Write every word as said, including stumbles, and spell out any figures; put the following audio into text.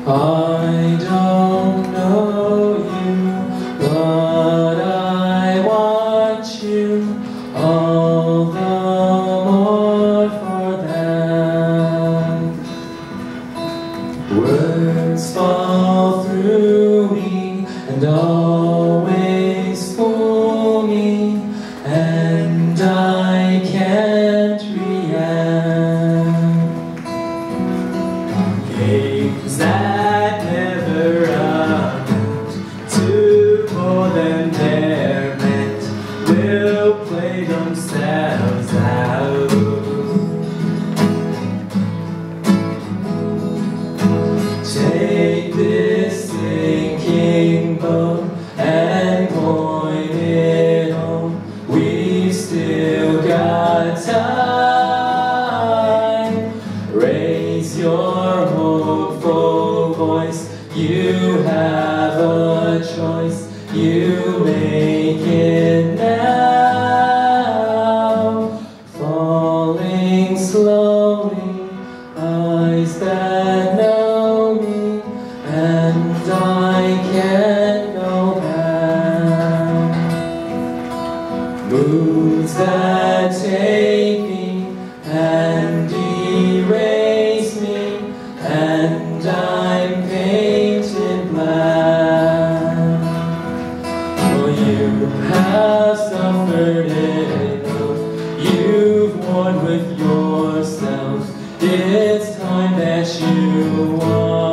I don't know you, but I want you all the more for that. Words fall through me and always fool me, and I can't react. Games that never amount to more than they're meant will play themselves out. Take this sinking boat and point it home. We've still got time. Raise your hopeful voice. You have a choice. You make it now. Falling slowly, eyes that know me, and I can't go back. Moods that take me and erase me, and I'm painted black. Well, you have suffered enough. You've warred with yourself. It's time that you want.